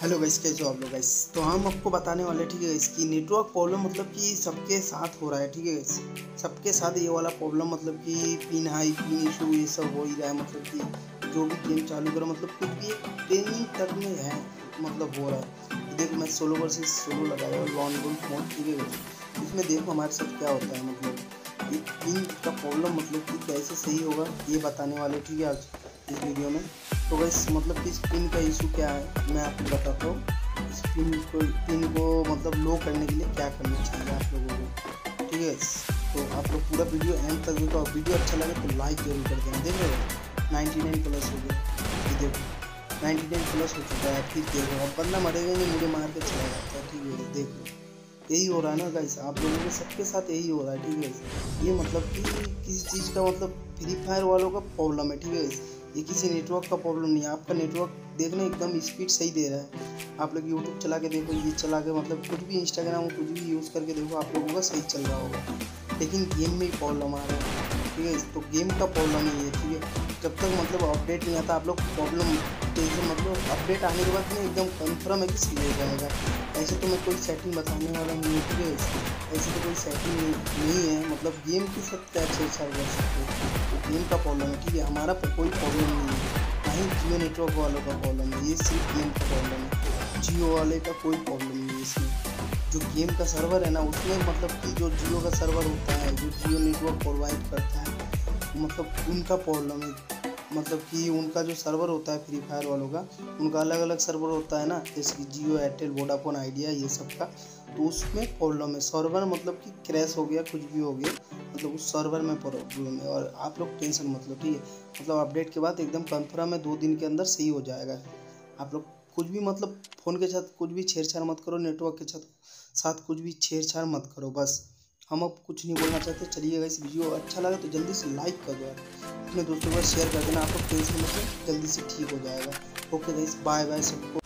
Hello guys, कैसे हो आप लोग गाइस। तो हम आपको बताने वाले, ठीक है गाइस, कि नेटवर्क प्रॉब्लम मतलब कि सबके साथ हो रहा है, ठीक है गाइस। सबके साथ ये वाला प्रॉब्लम मतलब कि पिन हाई पिन इशू ये सब हो ही रहा है। मतलब कि जो भी गेम चालू करो मतलब कुछ भी एक ट्रेनिंग तक में है, मतलब हो रहा है। देखो मैं सोलो वर्सेस सोलो लगाया और लॉन वुल्फ मोड, ठीक है गाइस। इसमें देखो हमारे साथ क्या होता है। मतलब ये पिन का प्रॉब्लम मतलब कि कैसे सही होगा ये बताने वाले, ठीक है, आज इस वीडियो में। तो गाइस मतलब कि इस पिन का इशू क्या है मैं आपको बताता हूँ। इस पिन को मतलब लो करने के लिए क्या करना चाहिए आप लोगों को, ठीक है। तो आप लोग पूरा वीडियो एंड तक देखो। वीडियो अच्छा लगे तो लाइक जरूर कर देना। देख रहे हो 99 प्लस हो गया, ये देखो 99 प्लस हो चुका है। फिर देखो अब बंदा मरेगा नहीं, मुझे मार के चला जाता है, ठीक है। देख लो यही हो रहा है ना गाइस, आप लोगों के सबके साथ यही हो रहा है, ठीक है। ये मतलब कि किसी चीज़ का मतलब फ्री फायर वालों का प्रॉब्लम है, ठीक है। ये किसी नेटवर्क का प्रॉब्लम नहीं है। आपका नेटवर्क देखना एकदम स्पीड सही दे रहा है। आप लोग यूट्यूब चला के देखो, ये चला के मतलब कुछ भी इंस्टाग्राम कुछ भी यूज़ करके देखो, आप लोगों का सही चल रहा होगा। लेकिन गेम में ही प्रॉब्लम आ रहा है, ठीक है। तो गेम का प्रॉब्लम ही है, ठीक है। जब तक मतलब अपडेट नहीं आता आप लोग प्रॉब्लम टेंशन मतलब अपडेट आने के बाद में एकदम कन्फर्म है कि सही हो जाएगा। ऐसे तो मैं कोई सेटिंग बताने वाला नहीं हूँ, ठीक है। ऐसे तो कोई सेटिंग नहीं है। मतलब गेम की सब क्या छेड़छाड़ कर सकते हो, तो गेम का प्रॉब्लम है, ठीक है। हमारा कोई प्रॉब्लम नहीं है, ना ही जियो नेटवर्क वालों का प्रॉब्लम है। ये सिर्फ गेम का प्रॉब्लम है। जियो वाले का कोई प्रॉब्लम नहीं है इसमें। जो गेम का सर्वर है ना उसमें मतलब कि जो जियो का सर्वर होता है, जो जियो नेटवर्क प्रोवाइड करता है, मतलब उनका प्रॉब्लम है। मतलब कि उनका जो सर्वर होता है फ्री फायर वालों का, उनका अलग अलग सर्वर होता है ना, जैसे कि जियो, एयरटेल, वोडाफोन, आइडिया, ये सब का। तो उसमें प्रॉब्लम है। सर्वर मतलब कि क्रैश हो गया, कुछ भी हो गया, मतलब उस सर्वर में प्रॉब्लम है। और आप लोग टेंशन मत लो, ठीक है। मतलब अपडेट के बाद एकदम कंफर्म है, 2 दिन के अंदर सही हो जाएगा। आप लोग कुछ भी मतलब फ़ोन के साथ कुछ भी छेड़छाड़ मत करो, नेटवर्क के साथ कुछ भी छेड़छाड़ मत करो बस। हम अब कुछ नहीं बोलना चाहते। चलिए गाइस, वीडियो अच्छा लगा तो जल्दी से लाइक कर दो यार, अपने दोस्तों के साथ शेयर कर देना। आप लोग टेंशन मतलब जल्दी से ठीक हो जाएगा। ओके गाइस, बाय बाय सबको।